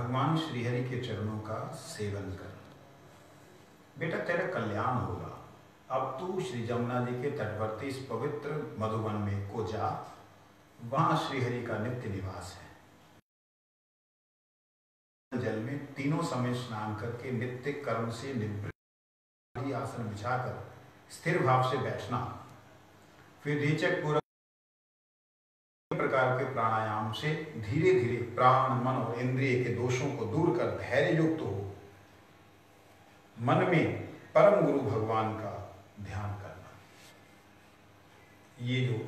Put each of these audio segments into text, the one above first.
भगवान श्रीहरि के चरणों का सेवन कर। बेटा तेरा कल्याण होगा। अब तू श्री जमुना जी के तटवर्ती इस पवित्र मधुवन में को जा, वहां श्रीहरि का नित्य निवास है। जल में तीनों समय स्नान करके नित्य कर्म से निवृत्त आसन बिछाकर स्थिर भाव से बैठना। फिर रेचक पूरा प्रकार के प्राणायाम से धीरे धीरे प्राण, मन और इंद्रिय के दोषों को दूर कर धैर्य युक्त हो मन में परम गुरु भगवान का ध्यान करना। ये जो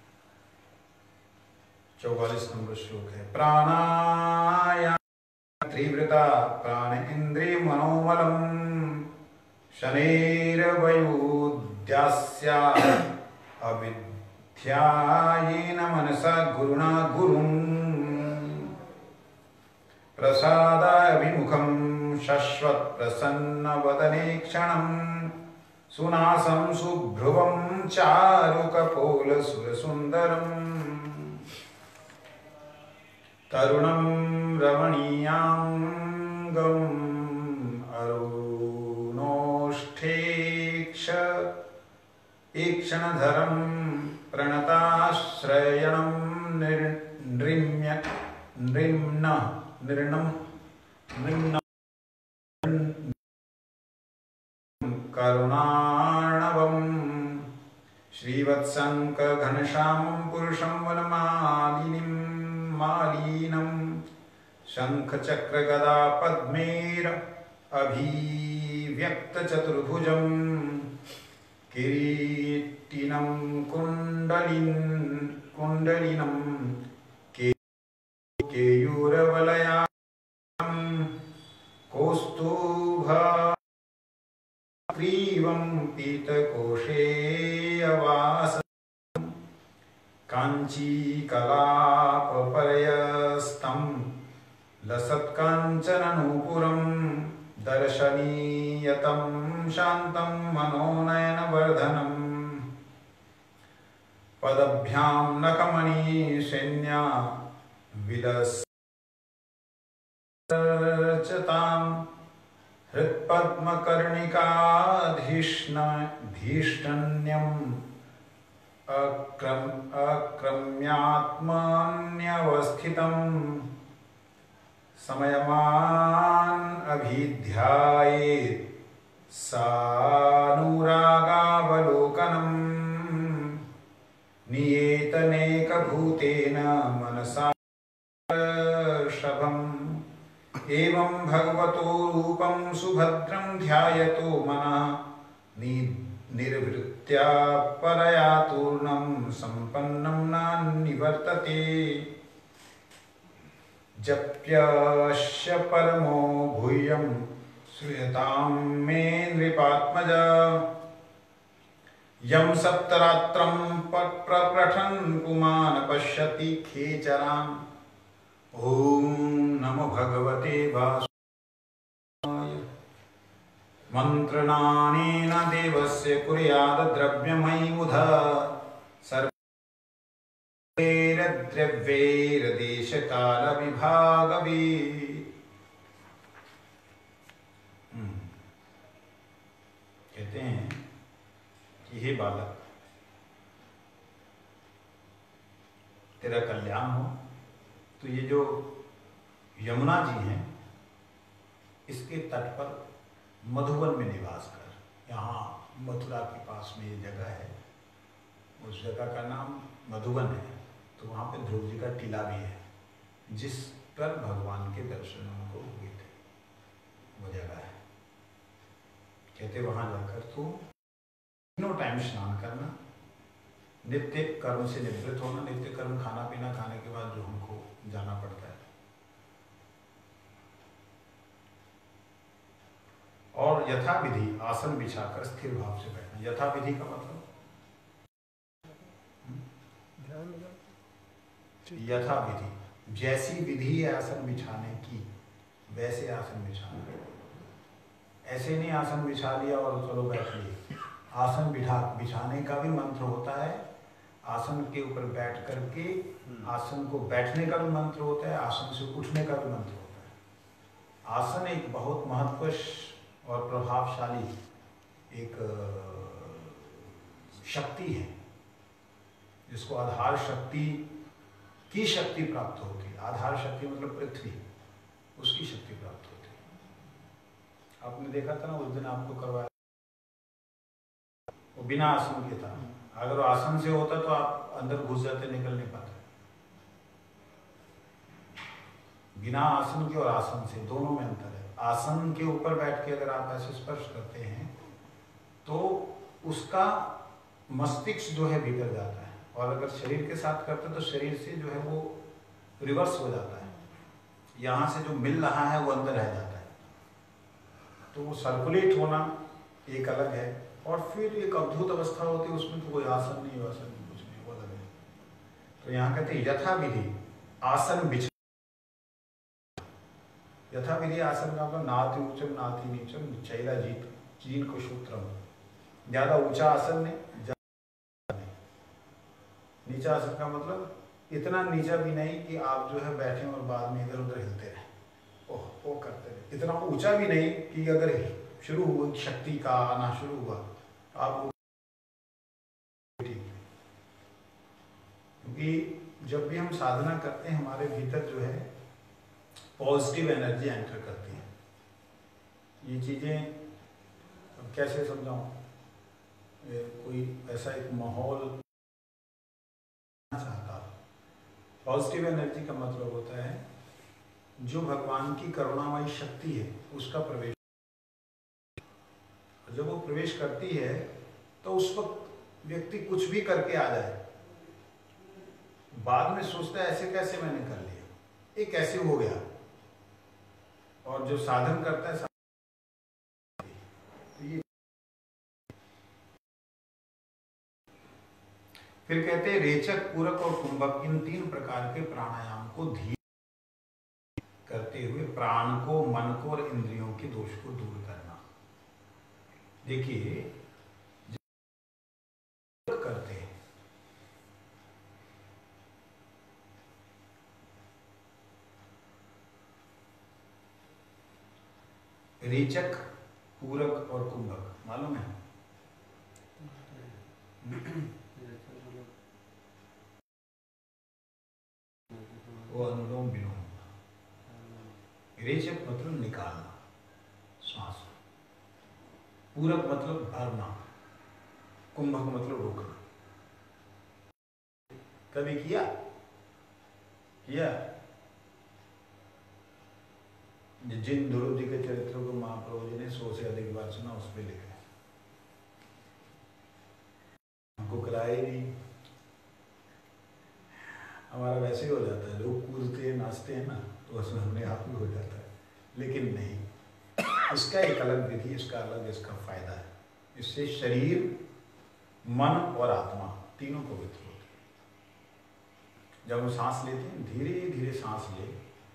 44 नंबर श्लोक है। प्राणायाम त्रिवृता प्राण इंद्रिय मनोमलम शनैर्वयोद्यास्या अविद्यायेन मनसा गुरुणा गुरुं प्रसादाभिमुखं शश्वत प्रसन्न वदने क्षणं सुनासं सुभ्रुवं चारुकपोल सुरसुन्दरम् तरुणं रमणीयाङ्गम् अरुणोष्ठेक्ष ईक्षणधरं प्रणताश्रयणं करुणार्णवं श्रीवत्सङ्कघनश्यामं पुरुषं वनमालिनीं शङ्खचक्रगदा पद्मेर अभिव्यक्तचतुर्भुजं किरीटिनं कुण्डलिनं केयूरवलयां कौस्तुभग्रीवं पीतकोशेयवासं काञ्चीकलापपर्यस्तं लसत्काञ्चननूपुरं दर्शनीयतं शान्तं मनोनयनवर्धनम् पदभ्यां नखमणिशैन्या विलसर्चतां हृत्पद्मकर्णिकाधीष्टन्यम् अक्रम्यात्मन्यवस्थितं समयमान् अभिध्यायेत् सानुरागावलोकनम् नियेतनेकभूतेन मनसा षभम् एवं भगवतो रूपं सुभद्रं ध्यायतो मनः निर्वृत्या परया तूर्णं सम्पन्नं नान्निवर्तते जप्यस्य परमो भूयं श्रूयतां मे नृपात्मजा यं सप्तरात्रं प्रपठन् पुमान् पश्यति खेचरान्। ॐ नमो भगवते वासुदेवाय। मन्त्रणानेन देवस्य कुर्याद् द्रव्यमयीमुधा सर्वैर्द्रव्यैर्देशकालविभागवित्। कहते हैं कि हे बालक, तेरा कल्याण हो तो ये जो यमुना जी हैं इसके तट पर मधुवन में निवास कर। यहाँ मथुरा के पास में ये जगह है, उस जगह का नाम मधुवन है। तो वहाँ पे ध्रुव जी का टीला भी है जिस पर भगवान के दर्शन को हुए थे, वो जगह है। कहते वहाँ जाकर तू तीनों टाइम स्नान करना, नित्य कर्म से निवृत्त होना। नित्य कर्म खाना पीना खाने के बाद जो हमको जाना पड़ता है, और यथाविधि आसन बिछाकर स्थिर भाव से बैठना। यथाविधि का मतलब यथाविधि, जैसी विधि है आसन बिछाने की वैसे आसन बिछाना। ऐसे नहीं आसन बिछा लिया और चलो बैठ लिए। आसन बिछाने का भी मंत्र होता है, आसन के ऊपर बैठ करके आसन को बैठने का भी मंत्र होता है, आसन से उठने का भी मंत्र होता है। आसन एक बहुत महत्वपूर्ण और प्रभावशाली एक शक्ति है, जिसको आधार शक्ति की शक्ति प्राप्त होती है। आधार शक्ति मतलब पृथ्वी, उसकी शक्ति प्राप्त होती है। आपने देखा था ना उस दिन आपको करवाया, वो बिना आसन के था। अगर वो आसन से होता तो आप अंदर घुस जाते, निकल नहीं पाते। बिना आसन के और आसन से दोनों में अंतर है। आसन के ऊपर बैठ के अगर आप ऐसे स्पर्श करते हैं तो उसका मस्तिष्क जो है भीतर जाता है, और अगर शरीर के साथ करते तो शरीर से जो है वो रिवर्स हो जाता है, यहाँ से जो मिल रहा है वो अंदर रह जाता है। तो वो सर्कुलेट होना एक अलग है, और फिर एक अद्भुत अवस्था होती है, उसमें तो कोई आसन नहीं, वासन नहीं, कुछ नहीं, वो अलग है। तो यहाँ कहते हैं यथा विधि आसन बिछ, यथा विधि आसन का मतलब नाति ऊंचम नाति नीचम चैला जीत चीन को सूत्रम, ज्यादा ऊंचा आसन नहीं, ज्यादा नहीं। नीचा आसन का मतलब इतना नीचा भी नहीं कि आप जो है बैठे और बाद में इधर उधर हिलते रहे, ओह वो करते रहे। इतना ऊंचा भी नहीं कि अगर शुरू हुआ शक्ति का आना शुरू हुआ तो आप, क्योंकि जब भी हम साधना करते हैं हमारे भीतर जो है पॉजिटिव एनर्जी एंटर करती है। ये चीज़ें अब कैसे समझाऊं, कोई ऐसा एक माहौल चाहता। पॉजिटिव एनर्जी का मतलब होता है जो भगवान की करुणामयी शक्ति है उसका प्रवेश। जब वो प्रवेश करती है तो उस वक्त व्यक्ति कुछ भी करके आ जाए, बाद में सोचता है ऐसे कैसे मैंने कर लिया, ये कैसे हो गया। और जो साधन करता है तो ये फिर कहते हैं रेचक, पूरक और कुंभक, इन तीन प्रकार के प्राणायाम को धीरे करते हुए प्राण को, मन को और इंद्रियों के दोष को दूर करना। देखिए करते हैं रेचक, पूरक और कुंभक, मालूम है? वो अनुलोम विलोम। रेचक मतलब निकालना श्वास, पूरक मतलब भरना, कुंभक मतलब रोकना। कभी किया जिन ध्रुव जी के चरित्रों को महाप्रभु जी ने 100 से अधिक बार सुना, उस पर लिखा है। हमको कराए नहीं, हमारा वैसे ही हो जाता है, लोग कूदते हैं नाचते हैं ना तो उसमें अपने आप ही हो जाता है। लेकिन नहीं, इसका एक अलग विधि, इसका अलग इसका फायदा है। इससे शरीर, मन और आत्मा तीनों पवित्र होते हैं। जब हम सांस लेते हैं धीरे धीरे सांस ले,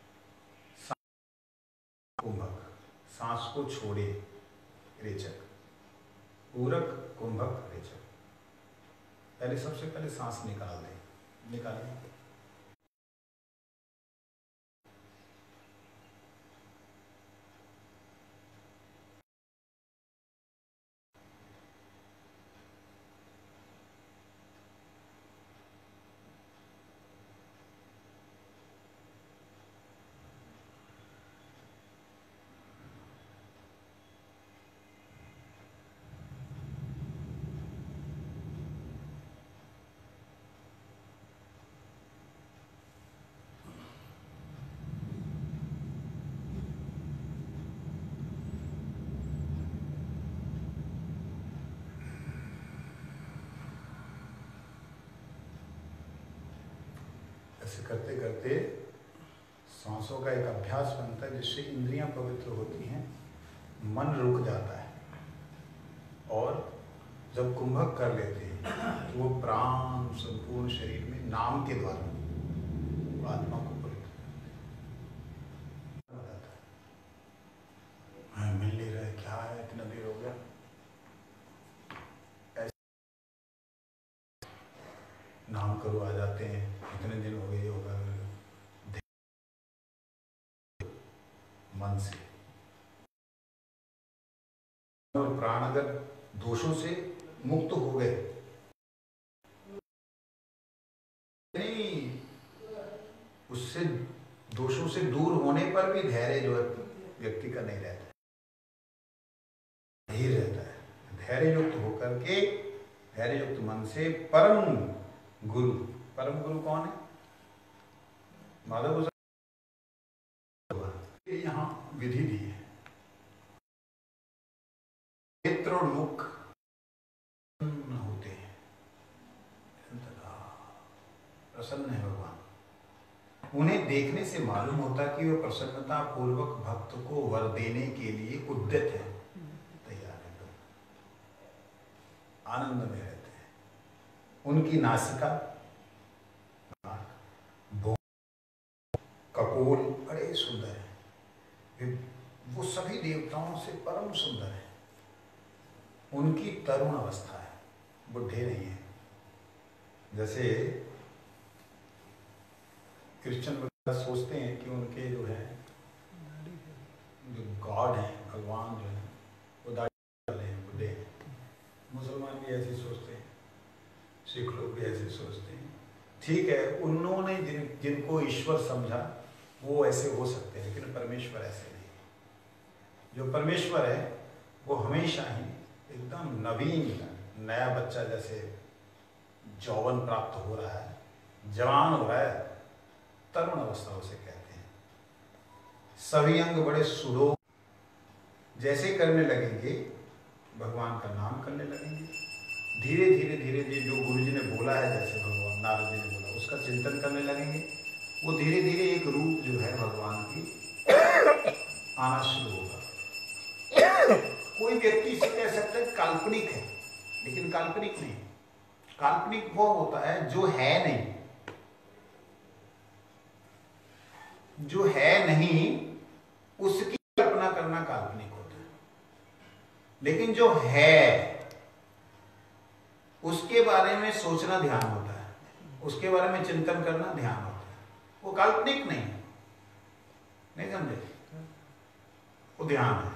कुंभक, सांस को छोड़े रेचक, पूरक कुंभक रेचक। पहले सबसे पहले सांस निकाल दें, निकालें। ऐसे करते करते सांसों का एक अभ्यास बनता है, जिससे इंद्रियां पवित्र होती हैं, मन रुक जाता है। और जब कुंभक कर लेते हैं तो वो प्राण संपूर्ण शरीर में नाम के द्वारा आत्मा को पवित्र हो जाता है। मिल नहीं रहा है, क्या है, इतना देर हो गया। नाम करो आ जाते हैं, इतने दिन हो गए होगा मन से। और प्राण अगर दोषों से मुक्त हो गए, नहीं, उससे दोषों से दूर होने पर भी धैर्य जो है व्यक्ति का नहीं रहता है, नहीं रहता है। धैर्य युक्त होकर के, धैर्य युक्त मन से परम गुरु कौन है? माधव यहाँ विधि दी है। नेत्र और मुख होते हैं, प्रसन्न है भगवान। उन्हें देखने से मालूम होता कि वो प्रसन्नता पूर्वक भक्त को वर देने के लिए उद्यत है, तैयार है, आनंद में रहते हैं। उनकी नासिका, कपोल बड़े सुंदर है, वो सभी देवताओं से परम सुंदर है। उनकी तरुण अवस्था है, बुढ़े नहीं है। जैसे क्रिश्चियन वगैरह सोचते हैं कि उनके जो है जो गॉड हैं, भगवान जो है वो दाढ़ी वाले हैं, बुढ़े हैं। मुसलमान भी ऐसे सोचते हैं, सिख लोग भी ऐसे सोचते हैं। ठीक है, उन्होंने जिनको ईश्वर समझा वो ऐसे हो सकते हैं, लेकिन परमेश्वर ऐसे नहीं। जो परमेश्वर है वो हमेशा ही एकदम नवीन, नया बच्चा जैसे यौवन प्राप्त हो रहा है, जवान हो रहा है, तरुण अवस्था उसे कहते हैं। सभी अंग बड़े सुडोल, जैसे करने लगेंगे भगवान का नाम करने लगेंगे, धीरे धीरे धीरे धीरे जो गुरु जी ने बोला है, जैसे भगवान नारद जी ने बोला, उसका चिंतन करने लगेंगे, वो धीरे धीरे एक रूप जो है भगवान की आना शुरू होगा। कोई व्यक्ति इसे कह सकता है काल्पनिक है, लेकिन काल्पनिक नहीं। काल्पनिक वो होता है जो है नहीं, जो है नहीं उसकी कल्पना करना काल्पनिक होता है। लेकिन जो है उसके बारे में सोचना ध्यान होता है, उसके बारे में चिंतन करना ध्यान होता है, वो काल्पनिक नहीं समझे, वो ध्यान है।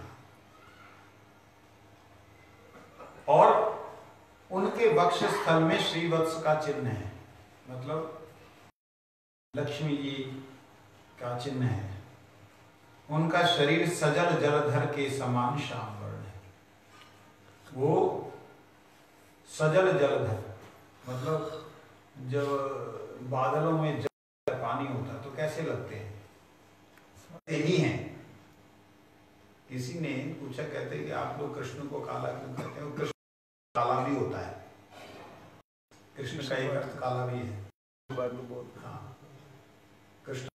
और उनके वक्ष स्थल में श्रीवत्स का चिन्ह है, मतलब लक्ष्मी जी का चिन्ह है। उनका शरीर सजल जलधर के समान श्याम वर्ण है। वो सजल जलधर मतलब जब बादलों में जल पानी होता तो कैसे लगते हैं, यही हैं। किसी ने पूछा, कहते हैं कि आप लोग कृष्ण को काला क्यों कहते हैं? कृष्ण काला भी होता है, कृष्ण का एक अर्थ काला भी है। हाँ, कृष्ण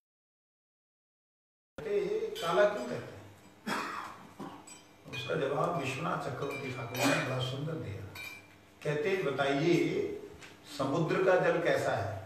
काला क्यों कहते हैं? उसका जवाब विश्वनाथ चक्रवर्ती ठाकुर ने बड़ा सुंदर दिया। कहते बताइए समुद्र का जल कैसा है?